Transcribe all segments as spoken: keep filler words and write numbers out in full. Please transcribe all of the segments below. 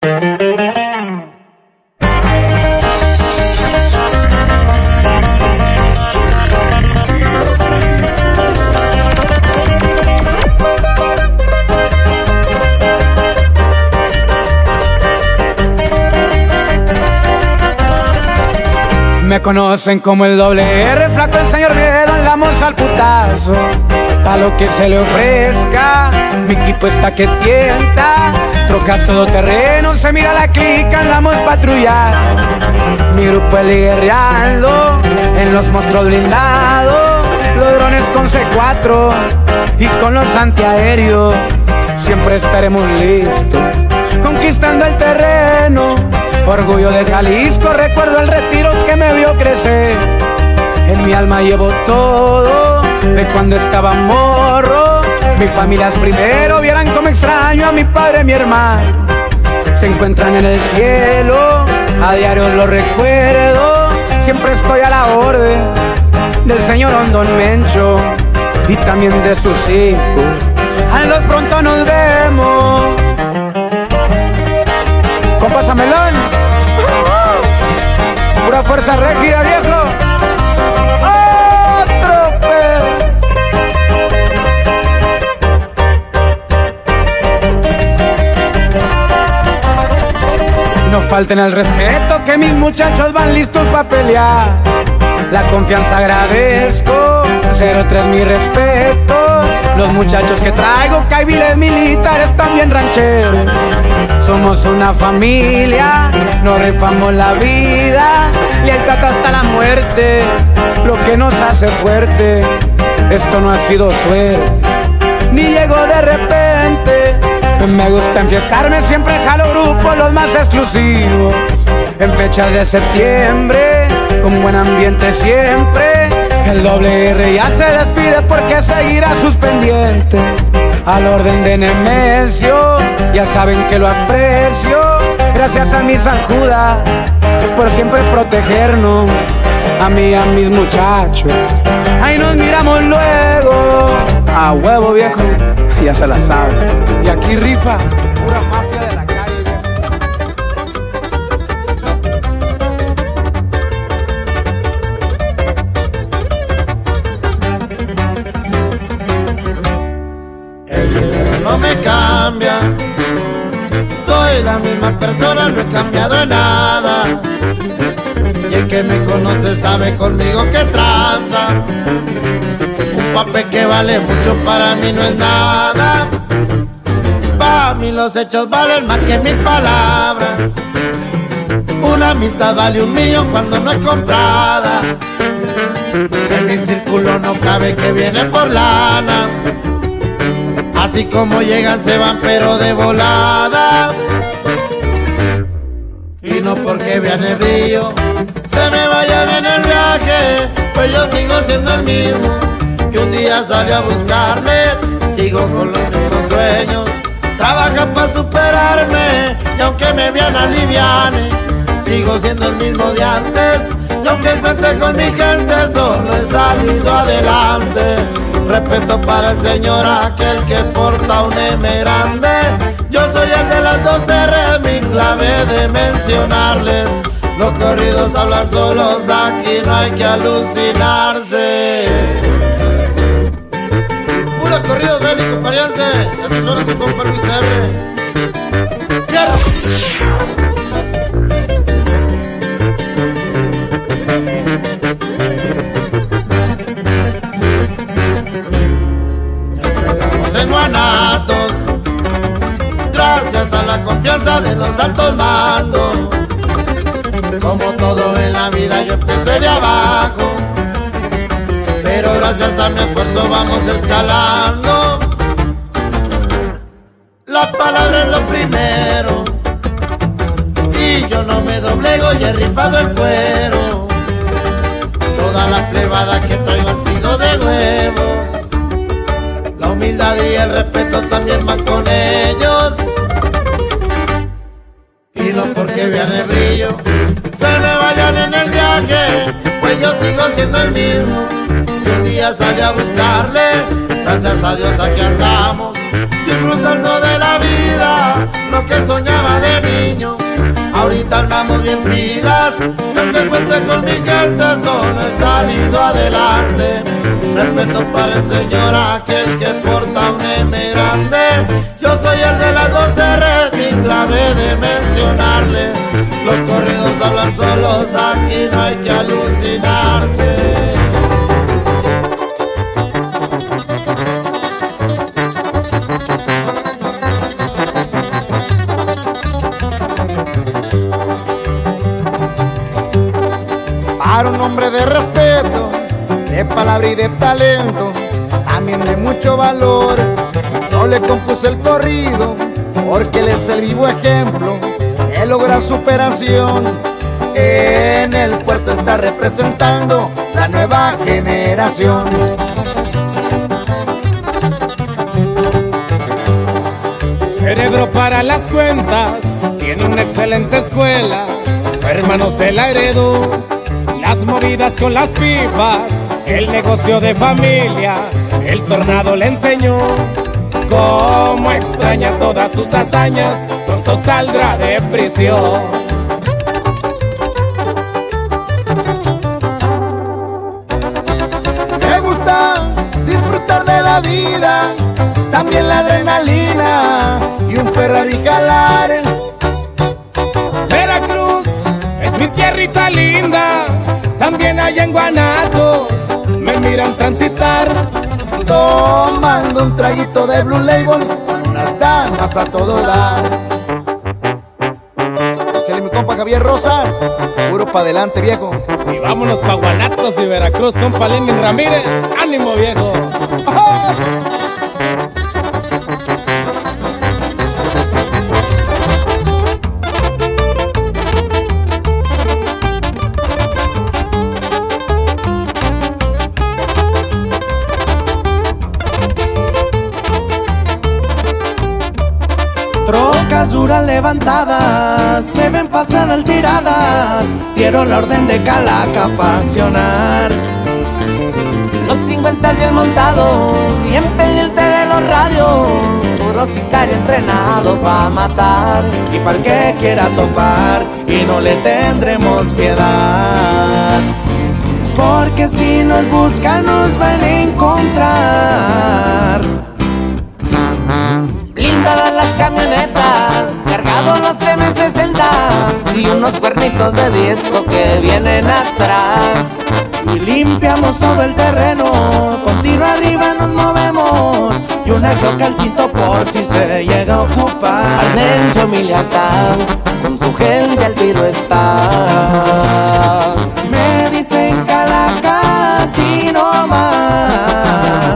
Me conocen como el doble R, flaco el señor Miedo, andamos al putazo. Pa' lo que se le ofrezca, mi equipo está que tienta. Trocas todo terreno, se mira la clica, andamos patrullando. Mi grupo es guerreando en los monstruos blindados, los drones con C cuatro y con los antiaéreos. Siempre estaremos listos, conquistando el terreno. Orgullo de Jalisco, recuerdo el retiro que me vio crecer. En mi alma llevo todo de cuando estaba morro. Mi familia es primero, vieran cómo extraño a mi padre y mi hermano. Se encuentran en el cielo, a diario los recuerdo. Siempre estoy a la orden del señor Don Mencho y también de sus hijos. A los pronto nos vemos. Compa Samelón, pura fuerza rígida, viejo. Otro pedo. No falten el respeto, que mis muchachos van listos pa' pelear. La confianza agradezco, cero tres mi respeto. Los muchachos que traigo, caibiles militares, también rancheros. Somos una familia, nos rifamos la vida, lealtad hasta la muerte, lo que nos hace fuerte. Esto no ha sido suerte, ni llegó de repente. Me gusta enfiestarme, siempre jalo grupos los más exclusivos. En fechas de septiembre, con buen ambiente siempre. El doble R ya se despide porque seguirá sus pendientes. Al orden de Nemesio, ya saben que lo aprecio. Gracias a mi San Judas por siempre protegernos, a mí y a mis muchachos. Ahí nos miramos luego. A huevo, viejo, ya se la sabe. Y aquí rifa pura mafia de la calle, El dinero no me cambia, soy la misma persona, no he cambiado en nada. Y el que me conoce sabe conmigo que tranza. Un papel que vale mucho para mí no es nada. Para mí los hechos valen más que mis palabras. Una amistad vale un millón cuando no es comprada. En mi círculo no cabe que viene por lana. Así como llegan se van pero de volada. Y no porque vean el brillo se me vayan en el viaje, pues yo sigo siendo el mismo que un día salió a buscarle. Sigo con los mismos sueños, trabaja para superarme. Y aunque me vean aliviane, sigo siendo el mismo de antes. Y aunque cuente con mi gente, solo he salido adelante. Respeto para el señor aquel que porta un M grande. Yo soy el de las dos R, mi clave de mencionarles. Los corridos hablan solos, aquí no hay que alucinarse. Puros corridos bélicos, pariente. Ese solo su compa Luis R. ¡Mierda! Gracias a la confianza de los altos mandos. Como todo en la vida yo empecé de abajo, pero gracias a mi esfuerzo vamos escalando. La palabra es lo primero y yo no me doblego y he rifado el cuero. Toda la plebada que traigo han sido de huevos. La humildad y el respeto también van con ellos. Y no porque vean el brillo se me vayan en el viaje, pues yo sigo siendo el mismo que un día salí a buscarle. Gracias a Dios aquí andamos. disfrutando de la vida, lo que soñaba de niño. Ahorita andamos bien pilas, y aunque cuente con mi gente, solo he salido adelante. Respeto para el señor aquel que porta un M grande. Yo soy el de las dos R, mi clave de mencionarle. Los corridos hablan solos, aquí no hay que alucinarse. Para un hombre de respeto, de palabra y de talento, también de mucho valor, yo le compuse el corrido porque él es el vivo ejemplo de lograr superación. En el puerto está representando la nueva generación. Cerebro para las cuentas, tiene una excelente escuela, su hermano se la heredó. Las movidas con las pipas, el negocio de familia, el tornado le enseñó. Cómo extraña todas sus hazañas, pronto saldrá de prisión. Me gusta disfrutar de la vida, también la adrenalina y un Ferrari jalar. Veracruz es mi tierrita linda, también allá en Guanatos me miran transitar, tomando un traguito de Blue Label con unas damas a todo dar. Échale mi compa Javier Rosas, puro pa' adelante viejo. y vámonos pa' Guanatos y Veracruz, compa Lenin Ramírez. ¡Ánimo viejo! ¡Oh! Trocas duras levantadas, se ven pasar alteradas, dieron la orden de Calaca pa' accionar. Los cincuenta bien montados y en pendiente de los radios, puro sicario entrenado pa' matar. Y para el que quiera topar, y no le tendremos piedad, porque si nos buscan nos van a encontrar. Blindadas las camionetas, cargados los eme sesenta y unos cuernitos de disco que vienen atrás. Y limpiamos todo el terreno, con tiro arriba nos movemos, y una coca al cinto por si se llega a ocupar. Armencho Miliatán, con su gente al tiro está. Me dicen Calacas y no más.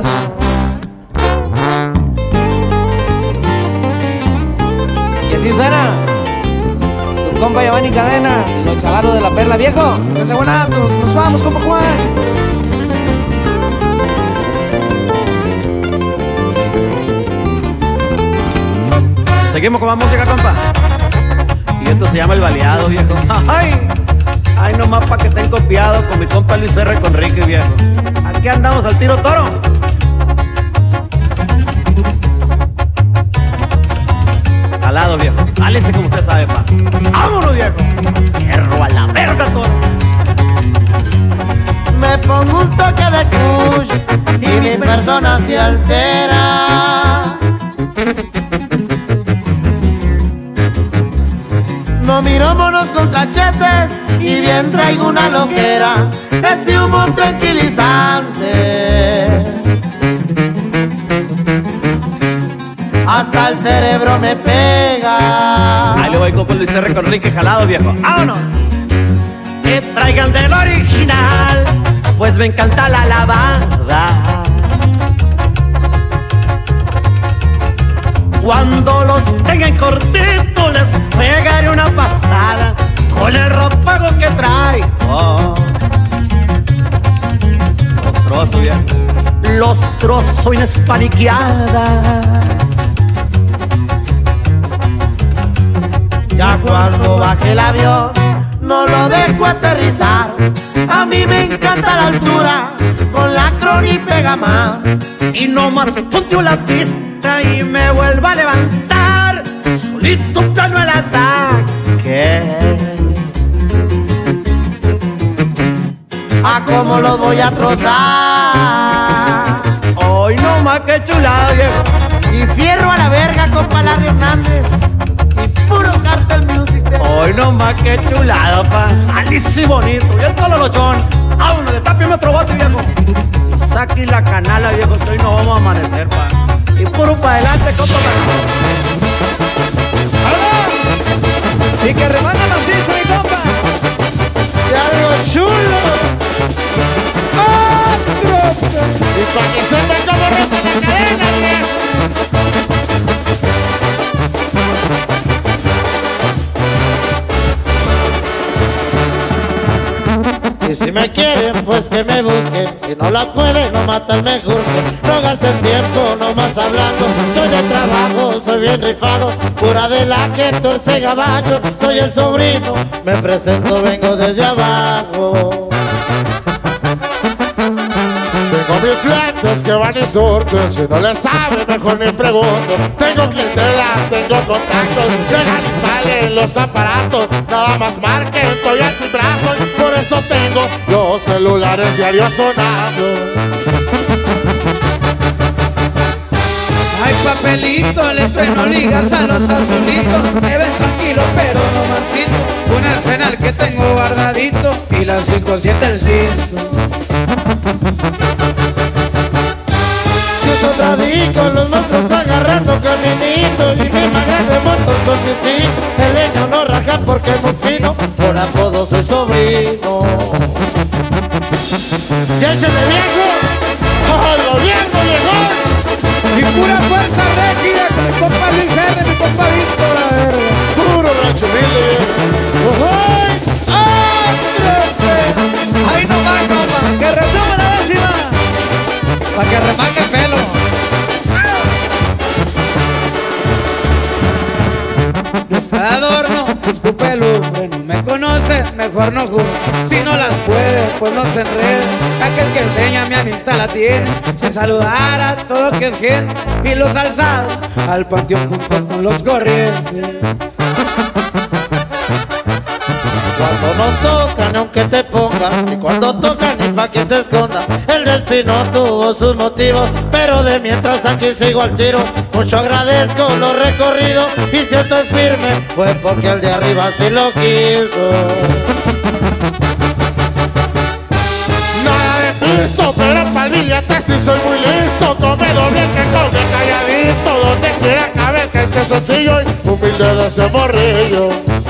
Y así suena su compa Giovanni Cadena, los chavalos de la Perla viejo. Desde Guanatos, nos vamos, compa Juan. Seguimos con más música, compa. Y esto se llama El Baleado, viejo. ¡Ay! Ay, nomás pa' que estén copiados con mi compa Luis R. Conrique, viejo. Aquí andamos al tiro toro. Calado, viejo. Álese como usted sabe, pa. ¡Vámonos, viejo! ¡Hierro a la verga, toro! Me pongo un toque de kush y mi persona se altera. No miro monos con cachetes y bien traigo una loquera, ese humo tranquilizante. Hasta el cerebro me pega. Ahí le voy, compa Luis R. Conrique, jalado, viejo. ¡Vámonos! Que traigan del original, pues me encanta la lavada. Cuando los tengan cortitos les pegaré una pasada con el ropago que traigo. Los trozos, viejo. Los trozos en espaniqueada. Ya cuando baje el avión no lo dejo aterrizar. A mí me encanta la altura, con la croni pega más. Y no más ponte la pista entra y me vuelvo a levantar, solito plano el ataque. ¿A cómo los voy a trozar? Hoy no más que chulada, viejo. Y fierro a la verga, compa Larry Hernández. Y puro Cartel Music. Hoy no más que chulada, pa. Alice y bonito. Y el solo lochón. Vámonos, le tapiame otro bote, viejo. Saqui la canala, viejo, que hoy no vamos a amanecer, pa. Y puro pa' adelante, compa. Y que remanga macizo, mi compa. Y algo chulo. Y pa' que sepa cómo roza la cadena, viejo. Y si me quieren, pues que me busquen. Si no las pueden, no matan, me juzguen. No gasten tiempo, nomás hablando. Soy de trabajo, soy bien rifado. Pura de la que torce gabacho. Soy el sobrino, me presento, vengo desde abajo. Tengo mis clientes que van y surten. Si no les sabe, mejor ni pregunto. Tengo clientela, tengo contactos. Llegan y salen los aparatos. Nada más marquen, estoy al timbrazo. Y por eso tengo los celulares diarios sonando. Ay, papelito, le estreno ligas a los azulitos. Me ven tranquilo, pero no mansito. Un arsenal que tengo guardadito. Y las cinco siete el cinto. Yo soy radico, los monstruos agarrando caminitos. Y mi más grande motor son mis hijos. El leño no raja porque es muy fino. Por apodo soy sobrino. ¡Y échale, viejo! ¡Al gobierno, viejo! Y pura fuerza rígida con mi compa Luis R, mi compa Víctor, la verga. Puro rancho humilde, viejo. Ahí nomás, compa, que retome la décima. Pa' que remangue el pelo. No está de adorno, escupe lumbre. No me conocen, mejor no juro. Si no las puede, pues no se enrede. Aquel que enseña mi amistad la tiene. Se saludara a todo que es gente. Y los alzados al panteón junto con los corrientes. Cuando nos tocan, aunque te pongas, y cuando tocan, ni pa' que te escondas. El destino tuvo sus motivos, pero de mientras aquí sigo al tiro. Mucho agradezco los recorridos, y si estoy firme, fue porque el de arriba sí lo quiso. Nada de pisto, pero pa'l billete sí soy muy listo. Come doble que come calladito, donde quiera cabe que esté sencillo y humilde de ese morrillo.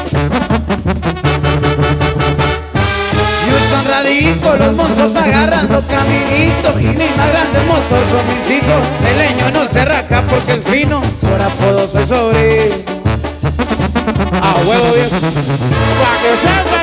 Radico, los monstruos agarrando caminito. Y mis más grandes motos son mis hijos. El leño no se raca porque es fino. Por apodo soy sobrino. A huevo, viejo. Pa' que sepa.